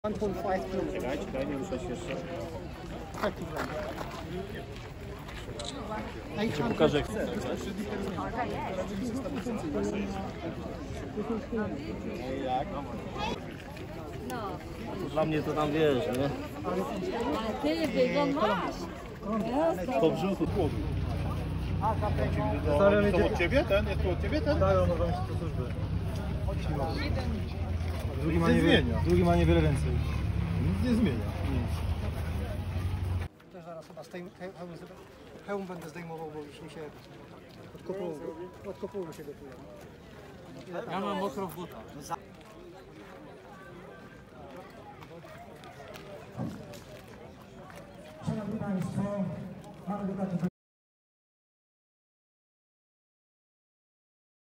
1.5 km. Czekaj, nie ruszać jeszcze. 30 km. Pokażę jak chcę. Jak? Dla mnie to tam wiesz, nie? Ale ty wygląd masz. Po brzuchu chłopu. To od ciebie ten? Jest to od ciebie ten? Tak, on ma się do służby. Drugi ma niewiele więcej. Nic nie zmienia. Też zaraz chyba hełm będę zdejmował, bo już mi się od kopuły się gotuje. Ja mam mokrą w butach. Szanowni Państwo, mamy